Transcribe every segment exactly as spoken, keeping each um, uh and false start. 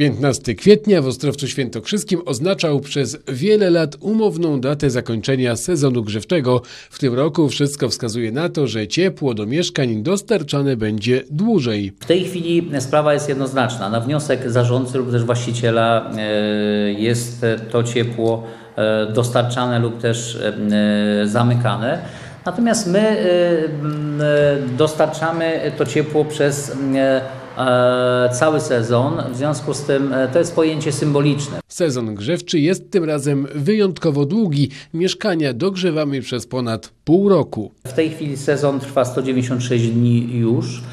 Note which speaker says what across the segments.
Speaker 1: piętnastego kwietnia w Ostrowcu Świętokrzyskim oznaczał przez wiele lat umowną datę zakończenia sezonu grzewczego. W tym roku wszystko wskazuje na to, że ciepło do mieszkań dostarczane będzie dłużej.
Speaker 2: W tej chwili sprawa jest jednoznaczna. Na wniosek zarządcy lub też właściciela jest to ciepło dostarczane lub też zamykane. Natomiast my dostarczamy to ciepło przez cały sezon, w związku z tym to jest pojęcie symboliczne.
Speaker 1: Sezon grzewczy jest tym razem wyjątkowo długi. Mieszkania dogrzewamy przez ponad pół roku.
Speaker 2: W tej chwili sezon trwa sto dziewięćdziesiąt sześć dni już.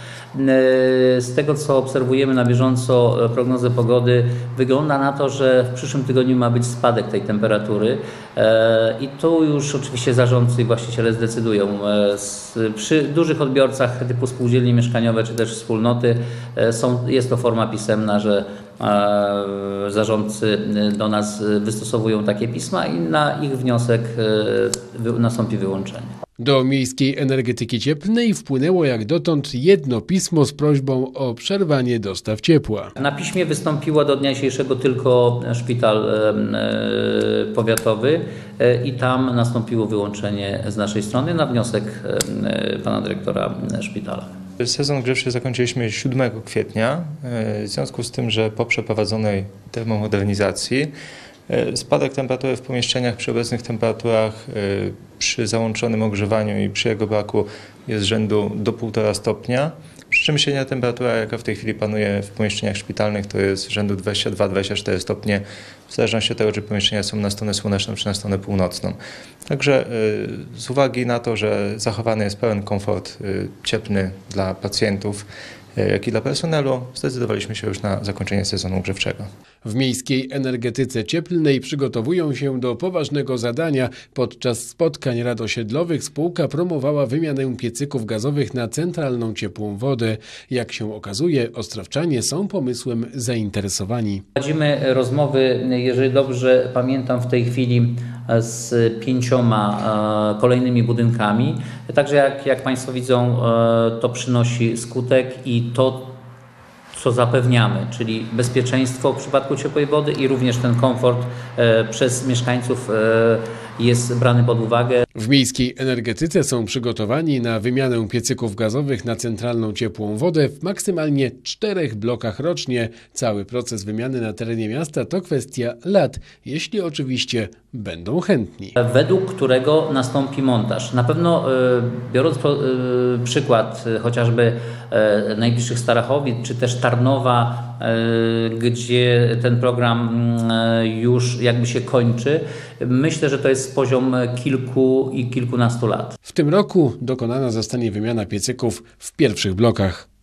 Speaker 2: Z tego, co obserwujemy na bieżąco prognozę pogody, wygląda na to, że w przyszłym tygodniu ma być spadek tej temperatury i tu już oczywiście zarządcy i właściciele zdecydują. Przy dużych odbiorcach typu spółdzielnie mieszkaniowe czy też wspólnoty są, jest to forma pisemna, że zarządcy do nas wystosowują takie pisma i na ich wniosek nastąpi wyłączenie.
Speaker 1: Do Miejskiej Energetyki Cieplnej wpłynęło jak dotąd jedno pismo z prośbą o przerwanie dostaw ciepła.
Speaker 2: Na piśmie wystąpiło do dnia dzisiejszego tylko szpital powiatowy i tam nastąpiło wyłączenie z naszej strony na wniosek pana dyrektora szpitala.
Speaker 3: Sezon grzewczy zakończyliśmy siódmego kwietnia, w związku z tym, że po przeprowadzonej termomodernizacji spadek temperatury w pomieszczeniach przy obecnych temperaturach, przy załączonym ogrzewaniu i przy jego braku jest rzędu do półtora stopnia. Przy czym średnia temperatura, jaka w tej chwili panuje w pomieszczeniach szpitalnych, to jest rzędu dwadzieścia dwa do dwudziestu czterech stopnie, w zależności od tego, czy pomieszczenia są na stronę słoneczną, czy na stronę północną. Także z uwagi na to, że zachowany jest pełen komfort cieplny dla pacjentów, jak i dla personelu, zdecydowaliśmy się już na zakończenie sezonu grzewczego.
Speaker 1: W Miejskiej Energetyce Cieplnej przygotowują się do poważnego zadania. Podczas spotkań rad osiedlowych spółka promowała wymianę piecyków gazowych na centralną ciepłą wodę. Jak się okazuje, ostrowczanie są pomysłem zainteresowani.
Speaker 2: Prowadzimy rozmowy, jeżeli dobrze pamiętam, w tej chwili z pięcioma kolejnymi budynkami. Także jak, jak Państwo widzą, to przynosi skutek i to, co zapewniamy, czyli bezpieczeństwo w przypadku ciepłej wody i również ten komfort przez mieszkańców jest brany pod uwagę.
Speaker 1: W Miejskiej Energetyce są przygotowani na wymianę piecyków gazowych na centralną ciepłą wodę w maksymalnie czterech blokach rocznie. Cały proces wymiany na terenie miasta to kwestia lat, jeśli oczywiście będą chętni.
Speaker 2: Według którego nastąpi montaż. Na pewno biorąc przykład chociażby najbliższych Starachowic czy też Tarnowa, gdzie ten program już jakby się kończy, myślę, że to jest poziom kilku i kilkunastu lat.
Speaker 1: W tym roku dokonana zostanie wymiana piecyków w pierwszych blokach.